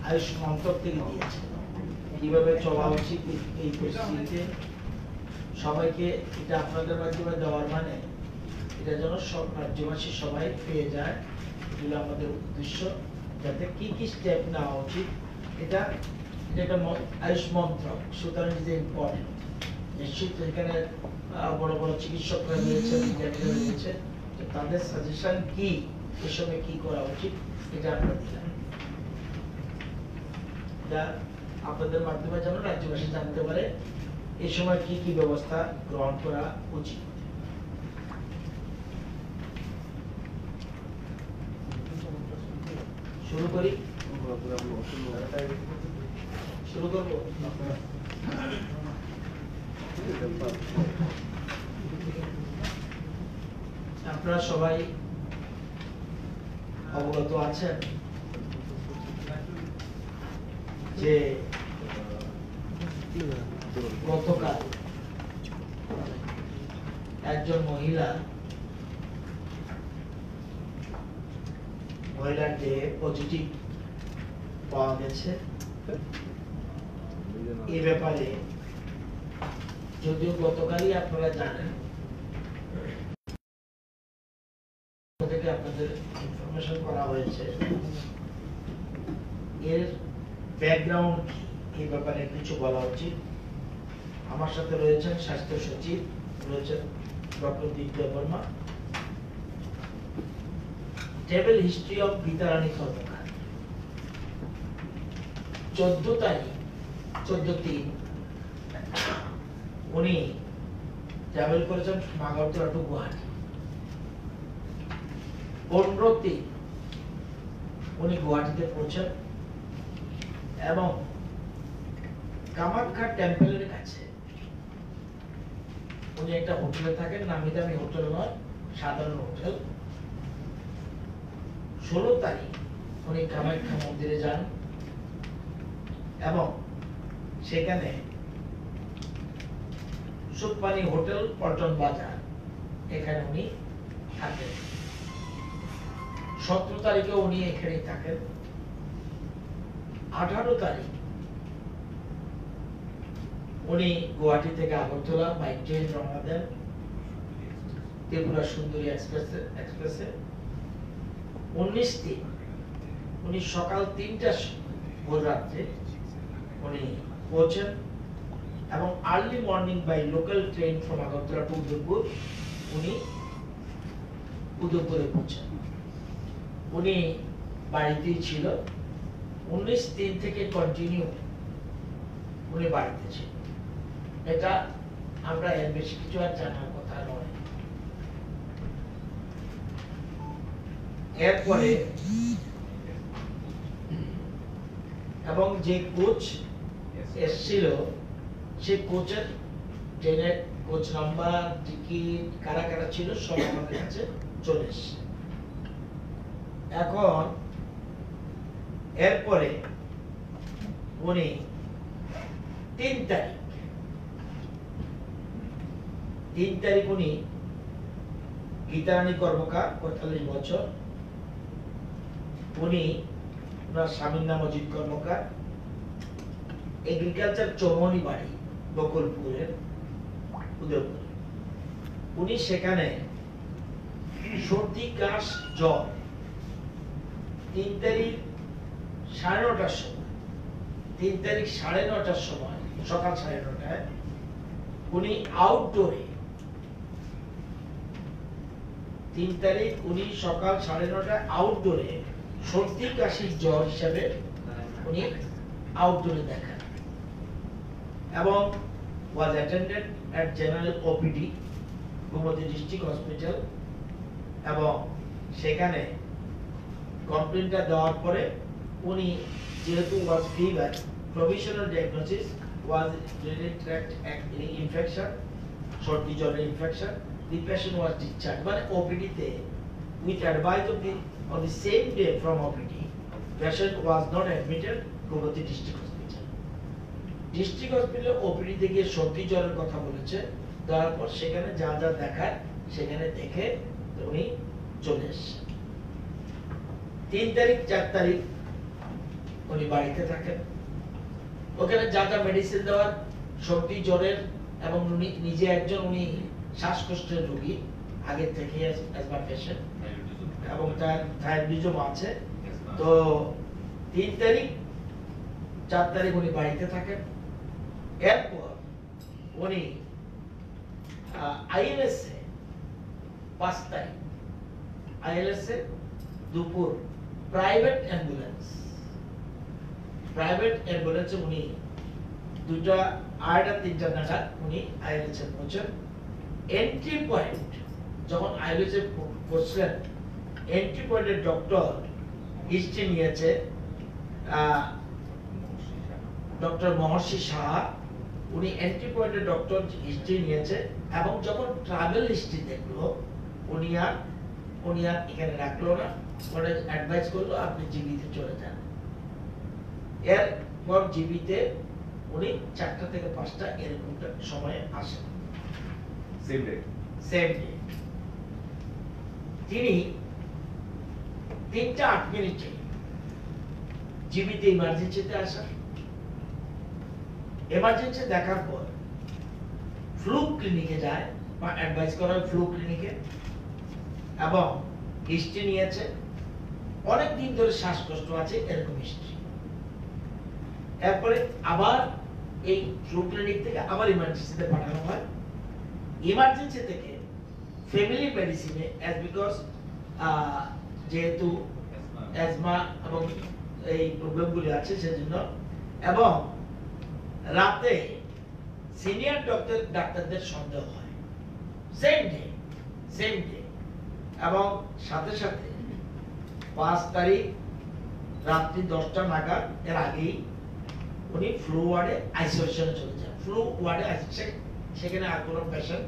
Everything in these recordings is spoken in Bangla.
আয়ুষ মন্ত্রক থেকে দিয়েছে কিভাবে চলা উচিত এই পরিস্থিতিতে সবাইকে। এটা আপনাদের মাধ্যমে দেওয়ার মানে এটা যেন সব রাজ্যবাসী সবাই পেয়ে যায়, এগুলো আমাদের উদ্দেশ্য, যাতে কি কি স্টেপ নেওয়া উচিত। এটা একটা আয়ুষ মন্ত্রক, সুতরাং ইজ ইম্পর্টেন্ট। নিশ্চিত এখানে বড় বড় চিকিৎসকরা রয়েছে, বিজ্ঞানীরা রয়েছে, তাদের সাজেশন কি, এসবে কি করা উচিত, এটা আমরা দিলাম। এটা আপনাদের মাধ্যমে যেন রাজ্যবাসী জানতে পারে এই সময় কি কি ব্যবস্থা গ্রহণ করা উচিত। শুরু করি, শুরু করবো। আপনারা সবাই অবগত আছেন যে গতকাল একজন মহিলার যে পজিটিভ পাওয়া গেছে। এই ব্যাপারে যদিও গতকালই আপনারা জানেন, থেকে আপনাদের ইনফরমেশন করা হয়েছে, এর ব্যাকগ্রাউন্ড কি এই ব্যাপারে কিছু বলা উচিত। আমার সাথে রয়েছেন স্বাস্থ্য সচিব, রয়েছেন doctor Divya Varma. Travel history of Gitarani Karmakar 14 তারিখ 14/3 উনি ট্রাভেল করেছেন মাগাউতরা টু গুয়াহাটি। 15/3 উনি গুয়াহাটিতে পৌঁছেন এবং কামাখ্যা টেম্পলের কাছে উনি একটা হোটেলে থাকেন, নামি দামি হোটেল নয়, সাধারণ হোটেল। 16 তারিখ উনি কামাখ্যা মন্দিরে যান এবং সেখানে সুকপানি হোটেল, পল্টন বাজার, এখানে উনি থাকেন। 17 তারিখে উনি এখানেই থাকেন। 18 তারিখ উনি গুয়াহাটি থেকে আগরতলা বাই ট্রেন রওনা দেন ত্রিপুরা সুন্দরী এক্সপ্রেসে। 19 উনি সকাল 3টার সময় ভোর রাত্রে উনি পৌঁছেন এবং early morning by local train from Agartala to Udaipur উনি উদয়পুরে পৌঁছেন। উনি বাড়িতেই ছিল। 19/3 থেকে কন্টিনিউ উনি বাড়িতে ছিল। এটা আমরা এর বেশি কিছু আর জানার কথা নয়। এরপরে এবং যে কোচ এসেছিল সেই কোচের ট্রেনের কোচ নাম্বার, টিকিট, কারা কারা ছিল সব আমাদের কাছে চলে এসেছে। এখন এরপরে উনি 3 তারিখ উনি গীতারানী কর্মকার, 45 বছর। উনি ওনার স্বামীর নাম অজিত কর্মকার, এগ্রিকালচার চৌমনি বাড়ি বকুলপুরের উদয়পুর। উনি সেখানে সর্দি, কাশ, জ্বর 3 তারিখ 9:30টার সময়, 3 তারিখ 9:30টার সময়, সকাল 9:30টায় উনি আউটডোরে, 3 তারিখ উনি সকাল 9:30টায় আউটডোরে সর্দি, কাশি, জ্বর হিসাবে উনি আউটডোরে দেখান এবং was attended at general OPD Gomati district hospital. এবং সেখানে কমপ্লেনটা দেওয়ার পরে উনি যেহেতু was fever, provisional diagnosis was urinary tract infection, সর্দি জ্বরের infection, the patient was discharged। মানে OPD তে with advice on the same day from OPD, patient was not admitted Gomati district hospital. District হসপিটালে ওপিডি থেকে সর্দি জ্বরের কথা বলেছে, তারপর সেখানে যা যা দেখার সেখানে দেখে উনি চলে এসেছেন। 3 তারিখ 4 তারিখ উনি বাড়িতে থাকেন। ওখানে যা যা মেডিসিন দেওয়ার, সর্দি জ্বরের, এবং উনি নিজে একজন উনি শ্বাসকষ্টের রোগী আগে থেকে অ্যাজমা পেশেন্ট, এবং তার থাইরয়েডিজম আছে। তো 3 তারিখ 4 তারিখ উনি বাড়িতে থাকেন। এরপর উনি আইএলএস এ 5 তারিখ আইএলএস এ দুপুর প্রাইভেট অ্যাম্বুলেন্সে উনি 2টা 2:30 নাগাদ উনি আইএলএস এ পৌঁছেন। এন্ট্রি পয়েন্ট যখন আইএলএস এ পৌঁছলেন, এন্ট্রি পয়েন্টের ডক্টর হিস্ট্রি নিয়েছে ডক্টর মহর্ষি সাহা। উনি এন্ট্রি পয়েন্টের ডক্টর হিস্ট্রি নিয়েছে, এবং যখন ট্রাভেল হিস্ট্রি দেখলো উনি আর এখানে রাখলো না, ওরা অ্যাডভাইস করলো আপনি জিবিতে চলে যান। এরপর জিবিতে উনি 4টা থেকে 5টা এরকম সময়ে আসেন, সেম ডে। তিনি 3টা 8 মিনিটে জিবিতে ইমার্জেন্সিতে আসেন। এমার্জেন্সি দেখার পর ফ্লু ক্লিনিকে যায়, বা অ্যাডভাইস করা হয় ফ্লু ক্লিনিকে, এবং হিস্ট্রি নিয়েছে। অনেক দিন ধরে শ্বাসকষ্ট আছে এরকম হিস্ট্রি। এরপরে আবার এই ফ্লু ক্লিনিক থেকে আবার ইমার্জেন্সিতে পাঠানো হয়। ইমার্জেন্সি থেকে ফ্যামিলি মেডিসিনে, অ্যাজ বিকজ যেহেতু অ্যাজমা এবং এই প্রবলেমগুলি আছে সেজন্য, এবং রাতে সিনিয়র ডাক্তারদের সন্দেহ হয় সেম ডে, এবং সাথে সাথে 5 তারিখ রাত্রি 10টা নাগাদ এর আগেই উনি ফ্লু ওয়ার্ডে আইসোলেশনে চলে যান। ফ্লু ওয়ার্ডে সেখানে আর কোনো পেশেন্ট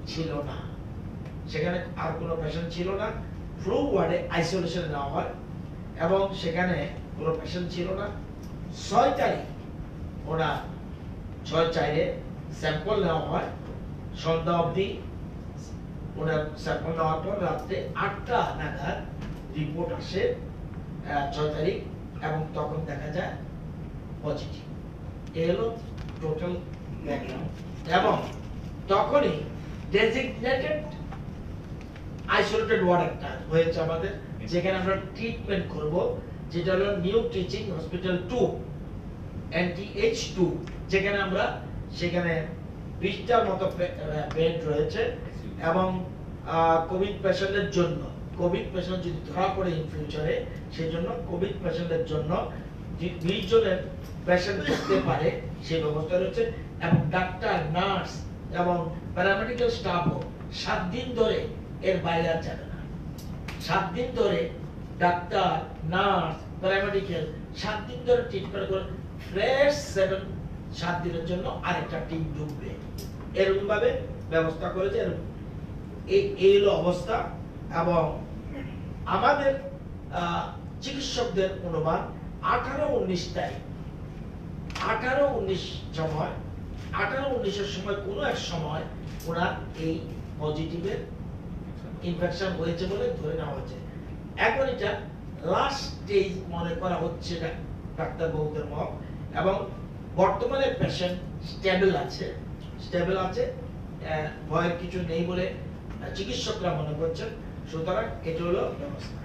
ছিল না, ফ্লু ওয়ার্ডে আইসোলেশনে নেওয়া হয়, এবং সেখানে কোনো পেশেন্ট ছিল না। 6 তারিখ ওরা 6/4 স্যাম্পল নেওয়া হয়, সন্ধ্যা অবধি ওনার স্যাম্পল নেওয়ার পর রাত্রে 8টা নাগাদ রিপোর্ট আসে 6 তারিখ, এবং তখন দেখা যায় পজিটিভ। এই হলো টোটাল ব্যাকগ্রাউন্ড। এবং তখনই ডেজিগনেটেড আইসোলেটেড ওয়ার্ড একটা হয়েছে আমাদের, যেখানে আমরা ট্রিটমেন্ট করব, যেটা হলো নিউ টিচিং হসপিটাল 2 NTH2, যেখানে আমরা সেখানে 20টার মতো বেড রয়েছে, এবং কোভিড পেশেন্টের জন্য, কোভিড পেশেন্ট যদি ধরা পড়ে ইন ফিউচারে, সেই জন্য কোভিড পেশেন্টের জন্য 20 জনের পেশেন্ট থাকতে পারে সেই ব্যবস্থা রয়েছে। এবং ডাক্তার, নার্স এবং প্যারামেডিক্যাল স্টাফও 7 দিন ধরে এর বাইরে আর যাবে না। 7 দিন ধরে ডাক্তার, নার্স, প্যারামেডিক্যাল 7 দিন ধরে ট্রিটমেন্ট করে, ফ্রেশ 7 দিনের জন্য আরেকটা টিম ঢুকবে, এরকম ভাবে ব্যবস্থা করেছে। এই হলো অবস্থা। এবং আমাদের চিকিৎসকদের অনুমান 18-19 তারিখ, 18-19 সময়, 18-19-এর সময় কোনো এক সময় ওনার এই পজিটিভের ইনফেকশন হয়েছে বলে ধরে নেওয়া হয়েছে। এখন এটা লাস্ট স্টেজ মনে করা হচ্ছে ডাক্তারবাবুদের মত, এবং বর্তমানে পেশেন্ট স্টেবল আছে, ভয়ের কিছু নেই বলে চিকিৎসকরা মনে করছেন। সুতরাং এটা হলো ব্যবস্থা।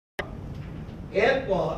এরপর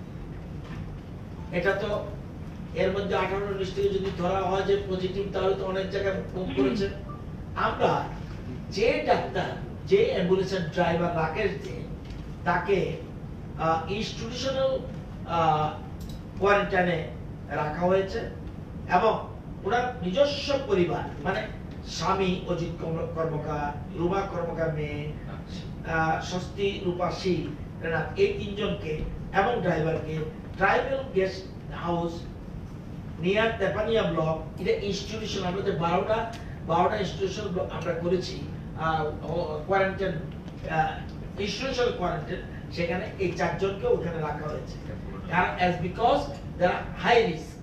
এটা তো এর মধ্যে 18-19 থেকে যদি ধরা হয় যে পজিটিভ, তাহলে তো অনেক জায়গায় মুভ করেছে। আমরা যে ডাক্তার, যে অ্যাম্বুলেন্সের ড্রাইভার রাকেশ দে, তাকে ইনস্টিটিউশনাল কোয়ারেন্টাইনে রাখা হয়েছে, এবং ওনার নিজস্ব পরিবার, মানে স্বামী অজিত কর্মকার, রুমা কর্মকার মেয়ে, স্বস্তি রূপা শীল, এই 3 জনকে এবং ড্রাইভারকে tribal guest house near Tepania block, এটা ইনস্টিটিউশন, আমরা যে 12টা ইনস্টিটিউশন আমরা করেছি কোয়ারেন্টাইন, ইনস্টিটিউশনাল কোয়ারেন্টাইন, সেখানে এই 4 জনকে ওখানে রাখা হয়েছে। কারণ as because they are high risk,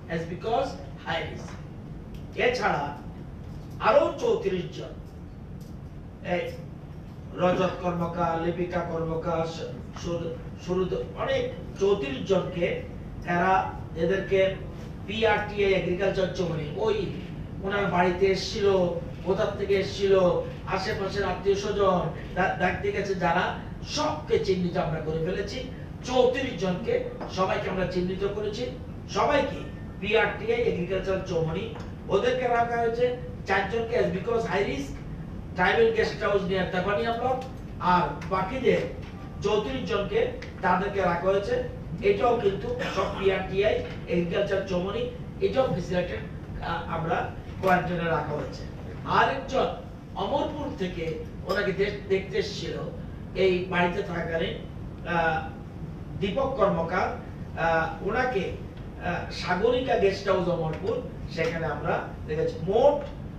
এছাড়া আরো 34 জন, এই রজত কর্মকার, লিপিকা কর্মকার, অনেক 34 জনকে এরা এদেরকে পিআরটিআই এগ্রিকালচার চৌমনি ওই ওনার বাড়িতে এসেছিল, কোথা থেকে এসেছিল, আশেপাশের আত্মীয় স্বজন দেখতে গেছে যারা, সবকে চিহ্নিত আমরা করে ফেলেছি। 34 জনকে সবাইকে আমরা চিহ্নিত করেছি, সবাইকে পিআরটিআই এগ্রিকালচার চৌমনি। ওদেরকে রাখা হয়েছে 4 জনকে as because high risk tribal guest house near Tabania block, আর বাকিদের 34 জনকে তাদেরকে রাখা হয়েছে। এটাও কিন্তু সব পিআরটিআই এগ্রিকালচার চৌমনি, এটাও ফেসিলিটেড আমরা কোয়ারেন্টাইনে রাখা হয়েছে। আরেকজন অমরপুর থেকে ওনাকে দেখতে এসেছিল এই বাড়িতে থাকাকালীন, দীপক কর্মকার, ওনাকে সাগরিকা গেস্ট হাউস অমরপুর, সেখানে আমরা দেখেছি। মোট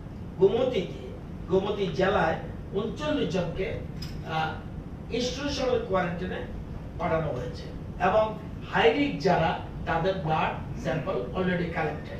গোমতী জেলায় 39 জনকে ইনস্টিটিউশনাল কোয়ারেন্টাইনে পাঠানো হয়েছে এবং হাই রিস্ক যারা তাদের ব্লাড স্যাম্পল অলরেডি কালেক্টেড।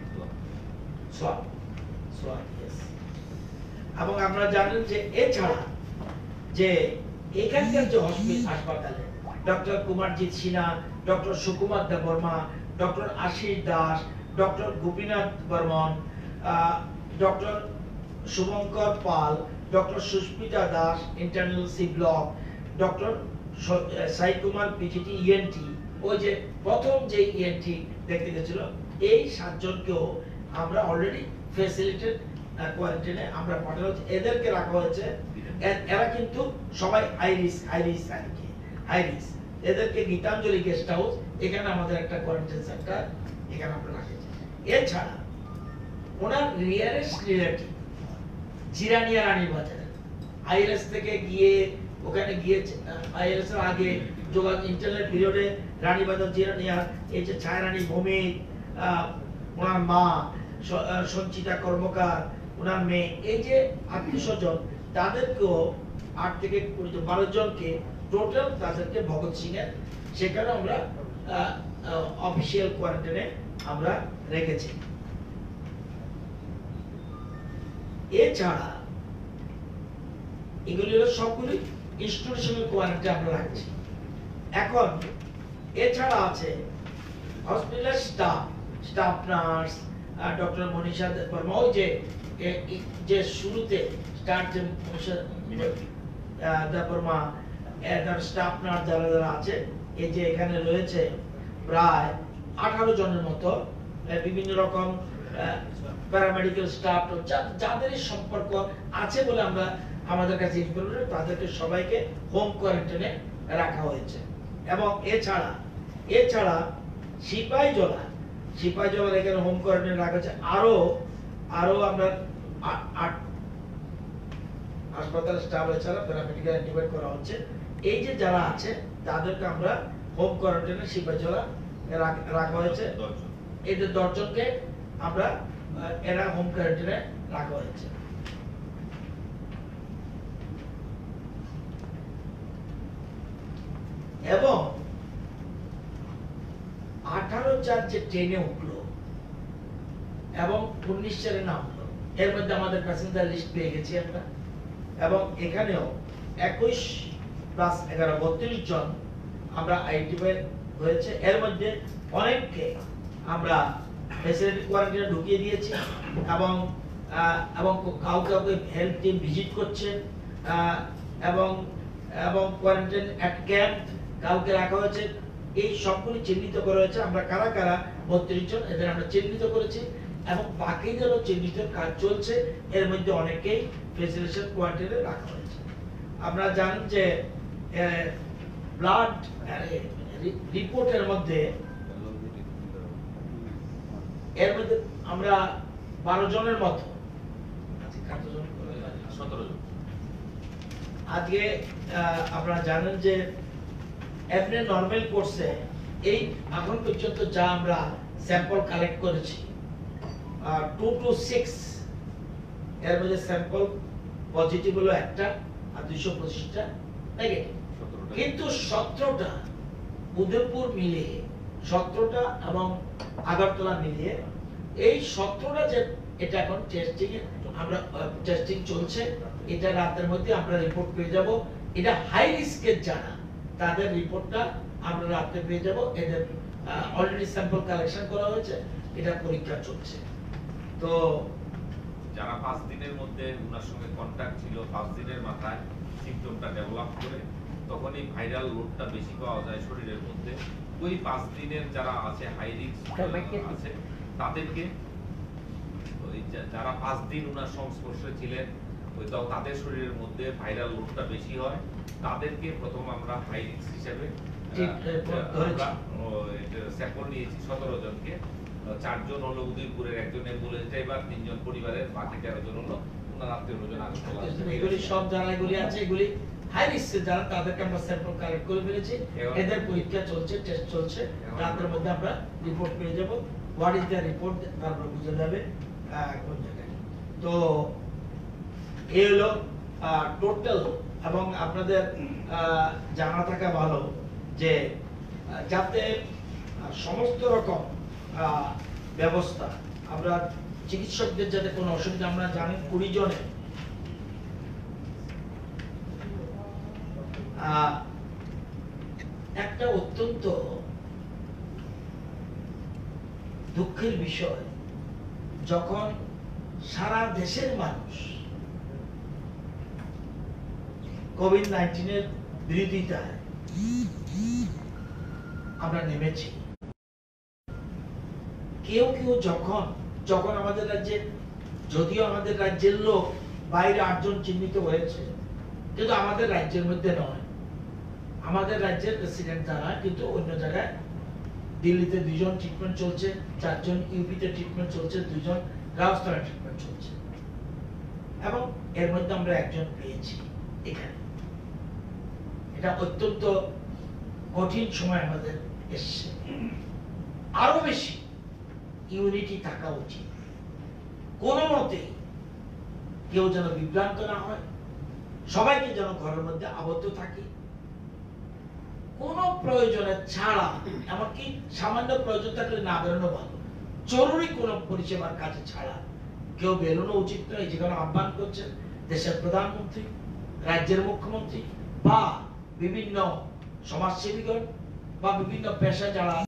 এবং আমরা জানেন যে এছাড়া যে এখানকার যে হাসপাতালে doctor Kumarjit Sinha, doctor Sukumar Debbarma, doctor Ashis Das, doctor Gopinath Barman, doctor Subhankar Pal, doctor Susmita Das internal C block, doctor Sai Kumar PGT ENT, ওই যে প্রথম যে ইএনটি দেখতে গেছিল, এই 7 জনকেও আমরা অলরেডি ফ্যাসিলিটেড কোয়ারেন্টাইনে আমরা পাঠানো হয়েছে। এদেরকে রাখা হয়েছে, এরা কিন্তু সবাই হাই রিস্ক। এদেরকে গীতাঞ্জলি গেস্ট হাউস, এখানে আমাদের একটা কোয়ারেন্টাইন সেন্টার এখানে আমরা রাখেছি। এছাড়া ওনার নিয়ারেস্ট রিলেটিভ জিরানিয়া রানী বাজারে আইএলএস থেকে গিয়ে ওখানে গিয়ে আইএলএস এর আগে যোগাযোগ ইন্টারনেট পিরিয়ডে রানীবাজার জিরানিয়া এই যে ছায়ারানী ভৌমিক, ওনার মা সঞ্চিতা কর্মকার, ওনার মেয়ে, এই যে আত্মীয় স্বজন, তাদেরকেও 8 থেকে 12 জনকে টোটাল তাদেরকে ভগৎ সিং এর সেখানে আমরা অফিসিয়াল কোয়ারেন্টাইনে আমরা রেখেছি। এছাড়া এগুলি হলো সবগুলি ইনস্টিটিউশনাল কোয়ারেন্টাইনে আমরা রাখছি। এখন এছাড়া আছে হসপিটালের staff nurse, doctor Manisha Varma, ওই যে শুরুতে স্টার্ট যে মনীষা বর্মা, তার স্টাফ নার্স যারা যারা আছে, এই যে এখানে রয়েছে প্রায় 18 জনের মতো, বিভিন্ন রকম প্যারামেডিক্যাল স্টাফ যাদের সম্পর্ক আছে বলে আমরা আমাদের কাছে ইনফরমেশন, তাদেরকে সবাইকে হোম কোয়ারেন্টাইনে রাখা হয়েছে। এবং এছাড়া সিপাহীজলার এখানে হোম কোয়ারেন্টাইনে রাখা হয়েছে। আরো আমরা 8 হাসপাতাল স্টাফ এছাড়া প্যারামেডিক্যাল ডিভাইড করা হচ্ছে। এই যে যারা আছে তাদেরকে আমরা হোম কোয়ারেন্টাইনে সিপাহীজলা রাখা হয়েছে। এই যে 10 জনকে আমরা এরা হোম কোয়ারেন্টাইনে রাখা হয়েছে। এবং 18/4 যে ট্রেনে উঠলো এবং 19 চারে নামলো, এর মধ্যে আমাদের প্যাসেঞ্জার লিস্ট পেয়ে গেছি আমরা। এবং এখানেও 21 + 11 32 জন আমরা আইডেন্টিফাই হয়েছে। এর মধ্যে অনেককে আমরা ফ্যাসিলিটি কোয়ারেন্টাইনে ঢুকিয়ে দিয়েছি এবং কাউকে হেলথ টিম ভিজিট করছে এবং কোয়ারেন্টাইন অ্যাট ক্যাম্প কাউকে রাখা হয়েছে। এই সবগুলি চিহ্নিত করা হয়েছে। আমরা কারা 32 জন এদের আমরা চিহ্নিত করেছি এবং বাকিদেরও চিহ্নিত কাজ চলছে। এর মধ্যে অনেকেই ফেসিলিটেশন কোয়ারেন্টাইনে রাখা হয়েছে। আমরা জানি যে ব্লাড রিপোর্টের মধ্যে আমরা 12 জনের মতো, 17 জন আজকে আপনারা জানেন যে এমনি নরমাল কোর্সে এই এখন পর্যন্ত যা আমরা স্যাম্পল কালেক্ট করেছি 2 to 6, এর মধ্যে স্যাম্পল পজিটিভ হলো একটা আর 225টা নেগেটিভ। কিন্তু 17টা উদয়পুর মিলিয়ে 17টা এবং আগরতলা মিলিয়ে এই 17টা যে এটা এখন টেস্টিং চলছে। এটা রাতের মধ্যে আমরা রিপোর্ট পেয়ে যাব। এটা হাই রিস্কের যারা তাদের রিপোর্টটা আমরা রাতে পেয়ে যাব। এদের অলরেডি স্যাম্পল কালেকশন করা হয়েছে, এটা পরীক্ষা চলছে। তো যারা 5 দিনের মধ্যে ওনার সঙ্গে কন্ট্যাক্ট ছিল, 5 দিনের মাথায় সিম্পটমটা ডেভেলপ করে, তখন এই ভাইরাল লোডটা বেশি পাওয়া যায় শরীরের মধ্যে। ওই 5 দিনের যারা আছে হাই রিস্ক আছে, তাদেরকে ওই যারা 5 দিন ওনার সংস্পর্শে ছিলেন, ওই তাদের শরীরের মধ্যে ভাইরাল লোডটা বেশি হয়, তাদেরকে প্রথম আমরা হাই রিস্ক হিসেবে স্যাম্পল নিয়েছি 17 জনকে। 4 জন হলো উদয়পুরের, একজন অ্যাম্বুলেন্স ড্রাইভার, 3 জন পরিবারের, বাকি 13 জন হলো ওনার আত্মীয়-স্বজন আগরতলা। এগুলি সব যারা এগুলি আছে, এগুলি হাই রিস্ক যারা, তাদেরকে আমরা স্যাম্পল কালেক্ট করে ফেলেছি। এদের পরীক্ষা চলছে, টেস্ট চলছে, রাতের মধ্যে আমরা রিপোর্ট পেয়ে যাব। হোয়াট ইজ দ্য রিপোর্ট, তারপর বুঝে যাবে কোন জায়গায়। তো এই হলো টোটাল। এবং আপনাদের জানা থাকা ভালো যে যাতে সমস্ত রকম ব্যবস্থা, আমরা চিকিৎসকদের যাতে কোনো অসুবিধা, আমরা জানি 20 জনে একটা অত্যন্ত দুঃখের বিষয়, যখন সারা দেশের মানুষ কোভিড-19 বিরোধিতায় আমরা নেমেছি, কেউ কেউ যখন আমাদের রাজ্যে, যদিও আমাদের রাজ্যের লোক বাইরে 8 জন চিহ্নিত হয়েছে, কিন্তু আমাদের রাজ্যের মধ্যে নয়, আমাদের রাজ্যের প্রেসিডেন্ট যারা, কিন্তু অন্য জায়গায় দিল্লিতে 2 জন ট্রিটমেন্ট চলছে, 4 জন ইউপিতে ট্রিটমেন্ট চলছে, 2 জন রাজস্থানে ট্রিটমেন্ট চলছে, এবং এর মধ্যে আমরা একজন পেয়েছি এখানে। এটা অত্যন্ত কঠিন সময় আমাদের এসছে। আরো বেশি ইউনিটি থাকা উচিত, কোন মতে কেউ যেন বিভ্রান্ত না হয়, সবাইকে যেন ঘরের মধ্যে আবদ্ধ থাকে, কোন প্রয়োজনে ছাড়া, এমনকি সামান্য প্রয়োজন থাকলে না বেরোনো ভালো, জরুরি কোন পরিষেবার কাজে ছাড়া কেউ বেরোনো উচিত নয়। যেখানে আহ্বান করছেন দেশের প্রধানমন্ত্রী, রাজ্যের মুখ্যমন্ত্রী, বা বিভিন্ন সমাজসেবীগণ, বা বিভিন্ন পেশা যারা